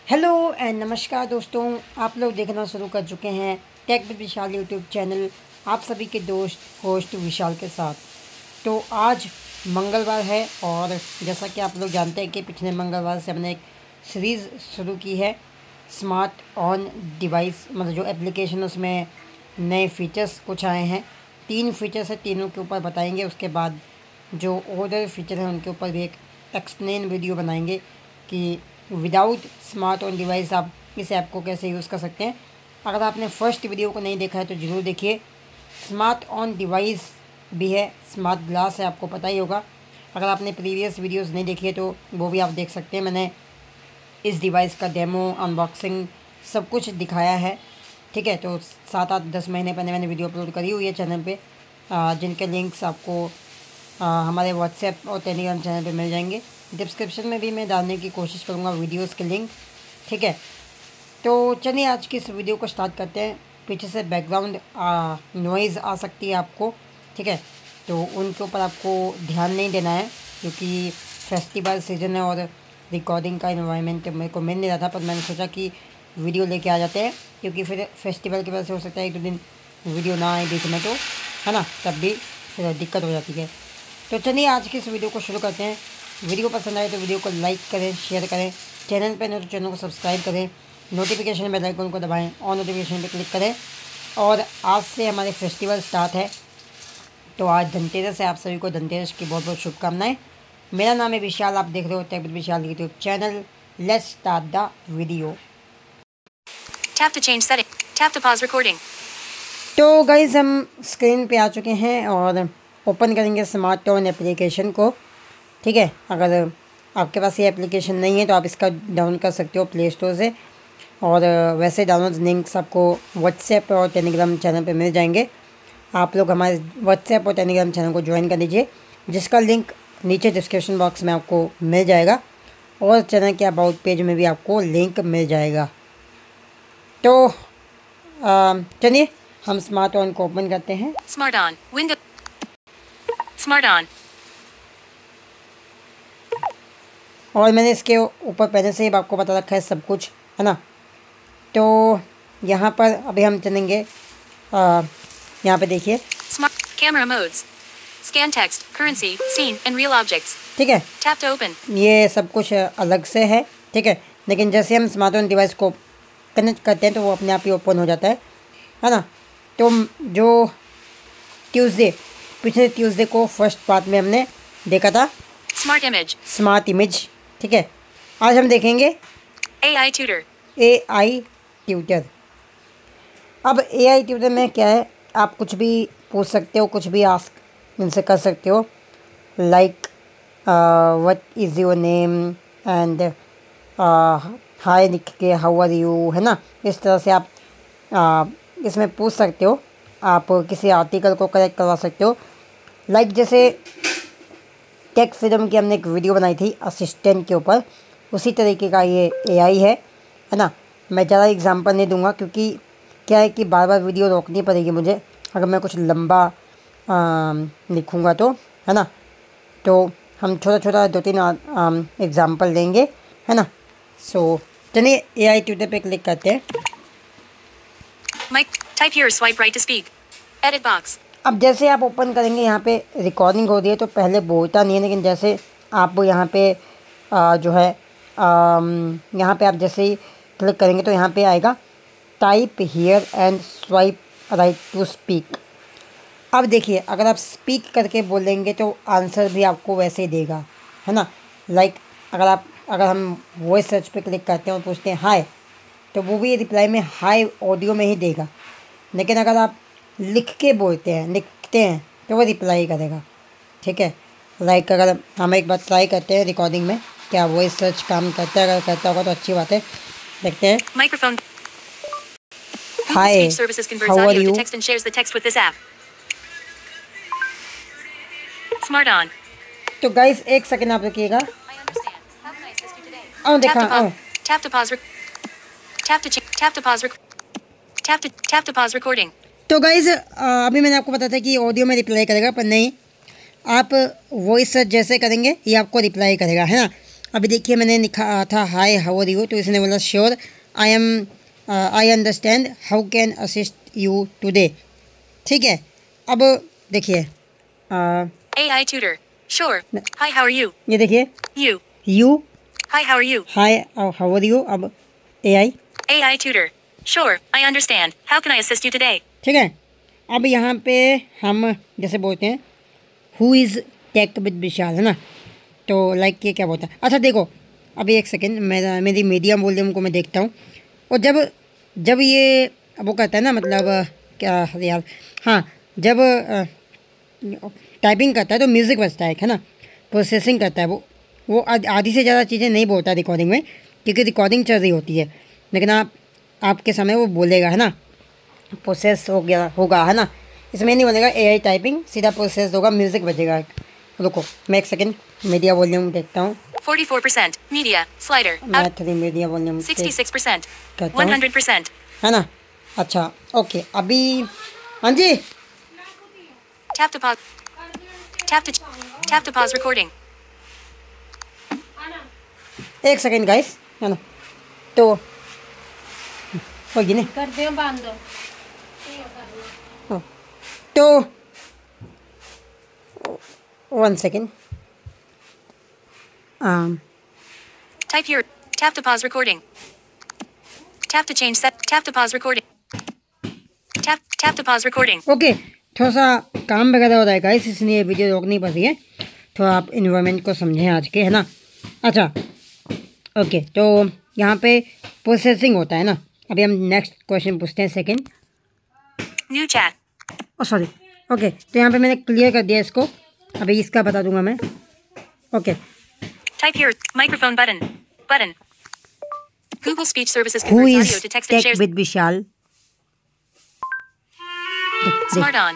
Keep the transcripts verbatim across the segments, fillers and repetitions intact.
Hello and नमस्कार दोस्तों, आप लोग देखना शुरू कर चुके हैं tech with Vishal YouTube channel, आप सभी के दोस्त होस्ट विशाल के साथ। तो आज मंगलवार है और जैसा कि आप लोग जानते हैं कि पिछले मंगलवार से हमने एक सीरीज़ शुरू की है स्मार्ट ऑन डिवाइस, मतलब जो एप्लीकेशन उसमें नए फीचर्स कुछ आए हैं। तीन फीचर्स है, तीनों के ऊपर बताएंगे। उसके बाद जो और फीचर हैं उनके ऊपर भी एक एक्सप्लेन वीडियो बनाएंगे कि विदाउट स्मार्ट ऑन डिवाइस आप इस ऐप को कैसे यूज़ कर सकते हैं। अगर आपने फर्स्ट वीडियो को नहीं देखा है तो ज़रूर देखिए। स्मार्ट ऑन डिवाइस भी है, स्मार्ट ग्लास है, आपको पता ही होगा। अगर आपने प्रीवियस वीडियोस नहीं देखी है तो वो भी आप देख सकते हैं। मैंने इस डिवाइस का डेमो, अनबॉक्सिंग सब कुछ दिखाया है, ठीक है। तो सात आठ दस महीने पहले मैंने वीडियो अपलोड करी हुई है चैनल पे, जिनके लिंक्स आपको आ, हमारे व्हाट्सएप और टेलीग्राम चैनल पे मिल जाएंगे। डिस्क्रिप्शन में भी मैं डालने की कोशिश करूँगा वीडियोस के लिंक, ठीक है। तो चलिए आज की इस वीडियो को स्टार्ट करते हैं। पीछे से बैकग्राउंड नॉइज़ आ सकती है आपको, ठीक है, तो उनके ऊपर आपको ध्यान नहीं देना है क्योंकि फेस्टिवल सीजन है और रिकॉर्डिंग का इन्वायरमेंट मेरे को मिल नहीं रहा था, पर मैंने सोचा कि वीडियो लेके आ जाते हैं क्योंकि फिर फेस्टिवल की वजह से हो सकता है एक दो दिन वीडियो ना आए बीच में, तो है ना, तब भी फिर दिक्कत हो जाती है। तो चलिए आज की इस वीडियो को शुरू करते हैं। वीडियो पसंद आए तो वीडियो को लाइक करें, शेयर करें, चैनल पर नहीं तो चैनल को सब्सक्राइब करें, नोटिफिकेशन बेल आइकन को दबाएं, ऑन नोटिफिकेशन पे क्लिक करें। और आज से हमारे फेस्टिवल स्टार्ट है, तो आज धनतेरस है। आप सभी को धनतेरस की बहुत बहुत शुभकामनाएं। मेरा नाम है विशाल, आप देख रहे हो tech with Vishal YouTube channel. Let's start the video. Tap to change setting. Tap to pause recording. तो गाइज़ हम स्क्रीन पे आ चुके हैं और ओपन करेंगे स्मार्ट ऑन एप्लीकेशन को, ठीक है। अगर आपके पास ये एप्लीकेशन नहीं है तो आप इसका डाउन कर सकते हो प्ले स्टोर से, और वैसे डाउनलोड लिंक्स आपको व्हाट्सएप और टेलीग्राम चैनल पे मिल जाएंगे। आप लोग हमारे व्हाट्सएप और टेलीग्राम चैनल को ज्वाइन कर लीजिए, जिसका लिंक नीचे डिस्क्रिप्शन बॉक्स में आपको मिल जाएगा और चैनल के अबाउट पेज में भी आपको लिंक मिल जाएगा। तो चलिए हम स्मार्ट ऑन को ओपन करते हैं। Smart on. Window. Smart on. और मैंने इसके ऊपर पहले से ही आपको बता रखा है सब कुछ, है ना। तो यहाँ पर अभी हम चलेंगे, यहाँ पे देखिए Smart camera modes. Scan text, currency, scene, and real objects. ठीक है। Tap to open. ये सब कुछ अलग से है, ठीक है, लेकिन जैसे हम स्मार्ट ऑन डिवाइस को कनेक्ट करते हैं तो वो अपने आप ही ओपन हो जाता है, है ना। तो जो ट्यूसडे, पिछले ट्यूसडे को फर्स्ट पार्ट में हमने देखा था Smart image. स्मार्ट इमेज, ठीक है। आज हम देखेंगे A I tutor. A I tutor. अब ए आई ट्यूटर में क्या है, आप कुछ भी पूछ सकते हो, कुछ भी आस्क इनसे कर सकते हो, like what is your name and hi लिख के हाउ आर यू, है ना। इस तरह से आप uh, इसमें पूछ सकते हो। आप किसी आर्टिकल को करेक्ट करवा सकते हो, लाइक जैसे टेक फ्रीडम की हमने एक वीडियो बनाई थी असिस्टेंट के ऊपर, उसी तरीके का ये ए आई है, है ना। मैं ज़्यादा एग्जांपल नहीं दूंगा क्योंकि क्या है कि बार बार वीडियो रोकनी पड़ेगी मुझे अगर मैं कुछ लंबा लिखूँगा तो, है ना। तो हम छोटा छोटा दो तीन एग्जांपल लेंगे, है ना। सो चलिए ए आई ट्यूटर पे क्लिक करते हैं। Mic. Type here or swipe right to speak. Edit box. अब जैसे आप ओपन करेंगे, यहाँ पे रिकॉर्डिंग हो रही है तो पहले बोलता नहीं है, लेकिन जैसे आप यहाँ पे आ, जो है यहाँ पे आप जैसे ही क्लिक करेंगे तो यहाँ पे आएगा type here and swipe right to speak. अब देखिए, अगर आप स्पीक करके बोलेंगे तो आंसर भी आपको वैसे ही देगा, है ना। लाइक अगर आप अगर हम वॉइस सर्च पे क्लिक करते हैं और पूछते हैं हाय, तो वो भी रिप्लाई में हाय ऑडियो में ही देगा। लेकिन अगर आप लिख के बोलते हैं, लिखते हैं, तो वो रिप्लाई करेगा, ठीक है। लाइक अगर हम एक बार ट्राई करते हैं रिकॉर्डिंग में, क्या वॉइस सर्च काम करता है, अगर करता होगा तो अच्छी बात है। देखते हैं। Microphone. Hi, Speech services converts how are audio you? to text and shares the text with this app. Smart on. तो गाइस एक सेकंड आप रुकिएगा। I understand. How can I assist you today? आओ Tap देखा, to आओ। pause. Tap to pause. Rec- tap to ch- tap to pause. Rec- tap to tap to pause recording. तो guys अभी मैंने आपको बताया था कि ऑडियो में रिप्लाई करेगा, पर नहीं, आप वॉइस सर्च जैसे करेंगे ये आपको रिप्लाई करेगा, है ना। अभी देखिए मैंने लिखा था हाय हाउ आर यू, तो इसने बोला sure I am I understand how can assist you today. ठीक है, अब देखिए A I tutor. Sure. Hi, how are you? ये देखिए You. You, Hi, how are you? Hi how are you, अब A I. A I tutor. Sure, I understand. How can I assist you today? ठीक है, अब यहाँ पे हम जैसे बोलते हैं who is tech with Vishal, है ना, तो लाइक ये क्या बोलता है। अच्छा देखो अभी एक सेकेंड, मेरा मेरी मीडिया वॉल्यूम को मैं देखता हूँ, और जब जब ये वो कहता है ना, मतलब अ, क्या यार, हाँ जब टाइपिंग करता है तो म्यूज़िक बजता है है ना, प्रोसेसिंग करता है वो वो आध- आधी से ज़्यादा चीज़ें नहीं बोलता रिकॉर्डिंग में, क्योंकि रिकॉर्डिंग चल रही होती है, लेकिन आप आपके समय वो बोलेगा, है ना, प्रोसेस हो गया होगा, है ना, इसमें नहीं बोलेगा एआई टाइपिंग, सीधा प्रोसेस होगा, म्यूज़िक बजेगा। रुको मैं एक सेकंड मीडिया वॉल्यूम देखता हूँ, forty-four percent. Media. Slider. मैं Out. थोड़ी मीडिया वॉल्यूम sixty-six percent. करता हूँ, one hundred percent. है ना। अच्छा ओके, अभी हाँ जी Tap to pause. Tap to tap to pause recording. एक सेकंड गाइस, है ना, तो होगी नहीं कर दो बांध दो। हाँ, तो one second Type here. Tap to pause recording. Tap to change set. Tap to pause recording. Tap tap to pause recording. Okay, थोड़ा सा काम वगैरह हो रहा है गाइस, इसलिए वीडियो रोकनी पड़ रही है, थोड़ा आप इन्वायरमेंट को समझें आज के, है ना। अच्छा ओके, तो यहाँ पे प्रोसेसिंग होता है ना। अभी हम नेक्स्ट क्वेश्चन पूछते हैं, second New chat. Oh sorry okay, तो यहाँ पे मैंने क्लियर कर दिया इसको, अभी इसका बता दूंगा मैं। Okay, Type here. Microphone button. Button. Google Speech Services who converts is audio to text and tech shares. With Vishal. Smart on.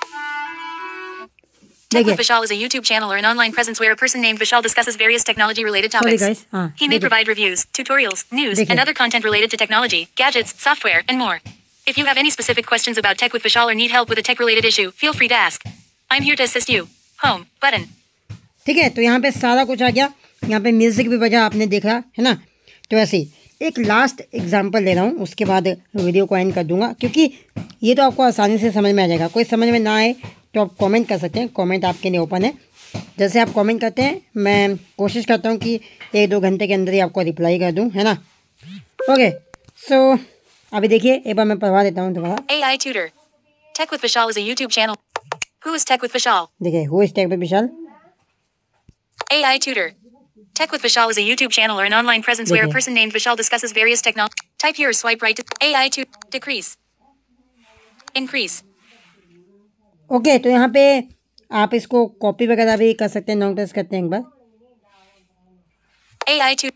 Tech देखिए with Vishal is a YouTube channel or an online presence where a person named Vishal discusses various technology-related Sorry, topics. guys. हाँ, He may देखिए। provide reviews, tutorials, news, देखिए। and other content related to technology, gadgets, software, and more. If you have any specific questions about Tech with Vishal or need help with a tech-related issue, feel free to ask. I'm here to assist you. Home button. ठीक है, तो यहाँ पे सारा कुछ आ गया, यहाँ पे म्यूज़िक भी बजा, आपने देखा है ना। तो ऐसे ही एक लास्ट एग्जांपल ले रहा हूँ, उसके बाद वीडियो को एंड कर दूंगा, क्योंकि ये तो आपको आसानी से समझ में आ जाएगा। कोई समझ में ना आए तो आप कमेंट कर सकते हैं, कमेंट आपके लिए ओपन है। जैसे आप कमेंट करते हैं मैं कोशिश करता हूँ कि एक दो घंटे के अंदर ही आपको रिप्लाई कर दूँ, है ना। ओके सो अभी देखिए एक बार मैं पढ़वा देता हूँ दोबारा। A I tutor. Tech with Vishal is a YouTube channel. Who is Tech with Vishal? देखिए who is tech with Vishal. A I tutor. Tech with Vishal is a YouTube channel or an online presence where a देखिए। person named Vishal discusses various technology. Type here or swipe right to A I to decrease. Increase. Okay, तो यहाँ पे आप इसको copy वगैरह भी कर सकते हैं, नोटिस करते हैं एक बार। A I to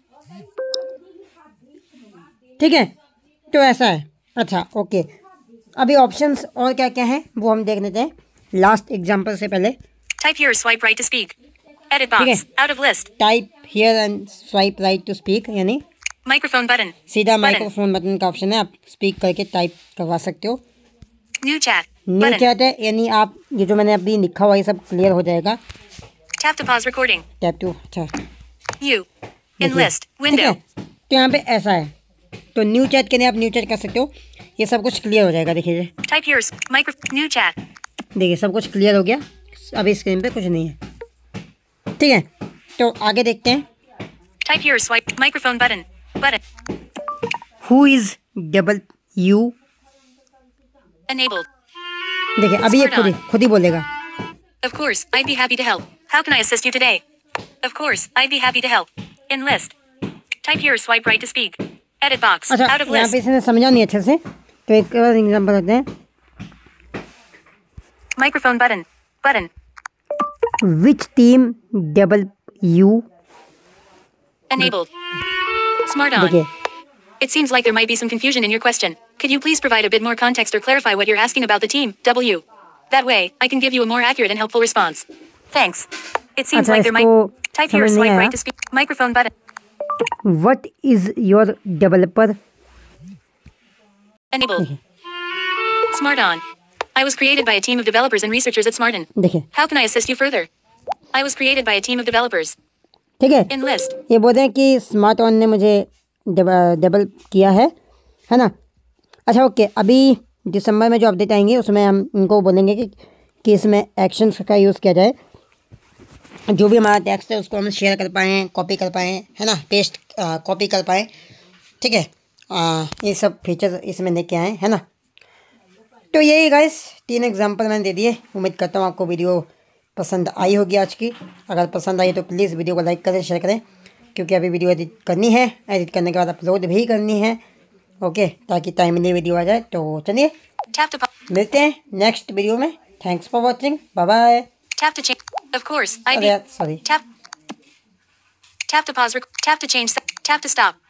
ठीक है, तो ऐसा है। अच्छा ओके, अभी ऑप्शंस और क्या क्या हैं वो हम देख लेते हैं लास्ट एग्जांपल से पहले। type here or swipe right to speak. Edit ठीक है। box. Out of list. Type here and swipe right to speak, यानी Microphone button. सीधा Button. माइक्रोफोन बटन का ऑप्शन है, आप स्पीक करके टाइप करवा सकते हो। New chat. New Button. Chat है, यानी आप ये जो मैंने अभी लिखा हुआ ये सब क्लियर हो जाएगा। Tap to pause recording. Tap to, अच्छा You. In देखिए, list. ठीक Window. है, तो यहाँ पे ऐसा है, तो न्यू चैट के लिए आप न्यू चैट कर सकते हो, ये सब कुछ क्लियर हो जाएगा। देखिए Type here. s- Micro. New chat. देखिए सब कुछ क्लियर हो गया, अभी स्क्रीन पे कुछ नहीं है। ठीक है, तो आगे देखते हैं। Type here or swipe. Microphone button. Button. Who is W. Enabled. देखिए अभी ये Smart खुद ही on. खुद ही बोलेगा। Of course, I'd be happy to help. How can I assist you today? Of course, I'd be happy to help. In list. Type here or swipe right to speak. Edit box. अच्छा Out of यहाँ list. पे इसने समझा नहीं अच्छे से, तो एक और एग्जाम्पल देते हैं। Microphone button. Button. Which team W. Enabled. Smart on. देखिए It seems like there might be some confusion in your question. Could you please provide a bit more context or clarify what you're asking about the team, W? That way, I can give you a more accurate and helpful response. Thanks. It seems अच्छा like there might... इसको Type here or समझ नहीं swipe आया। right to speak. Microphone button. What is your developer. Enabled. Smart on. I was created by a team of developers and researchers at Smarton. देखिए How can I assist you further? I was created by a team of developers. ठीक है। Enlist. ये बोलते हैं कि smart on ने मुझे double किया है है ना। अच्छा ओके, अभी दिसंबर में जो अपडेट आएंगे उसमें हम इनको बोलेंगे कि कि इसमें एक्शन का यूज़ किया जाए। जो भी हमारा टेक्स्ट है उसको हम शेयर कर पाएँ, कॉपी कर पाएँ, है ना, पेस्ट कॉपी कर पाएँ। ठीक है, आ, ये सब फीचर्स इसमें लेके आए हैं ना। तो यही गाइस तीन एग्जांपल मैंने दे दिए। उम्मीद करता हूँ आपको वीडियो पसंद आई होगी आज की। अगर पसंद आई तो प्लीज़ वीडियो को लाइक करें, शेयर करें, क्योंकि अभी वीडियो एडिट करनी है, एडिट करने के बाद अपलोड भी करनी है। ओके, ताकि टाइमली वीडियो आ जाए। तो चलिए मिलते हैं नेक्स्ट वीडियो में। Thanks for watching, bye bye. Tap to change. Of course, I अरे be यार sorry. tap. Tap to pause. Rec- tap to change. se- Tap to stop.